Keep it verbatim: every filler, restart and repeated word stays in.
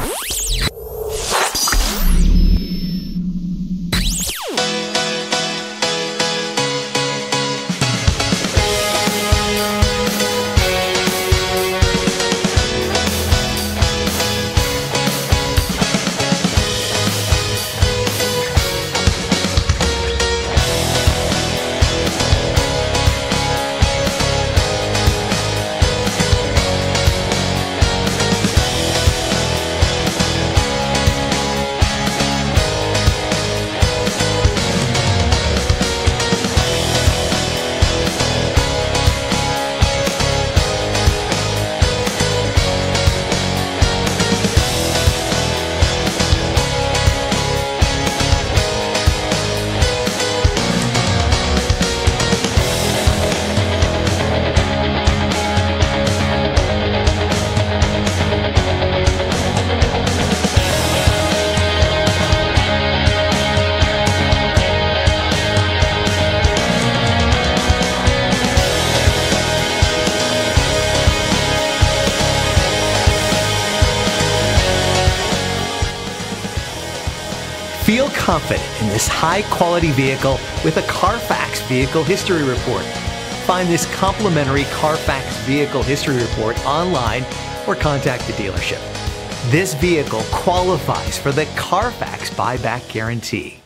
Feel confident in this high-quality vehicle with a Carfax Vehicle History Report. Find this complimentary Carfax Vehicle History Report online or contact the dealership. This vehicle qualifies for the Carfax Buyback Guarantee.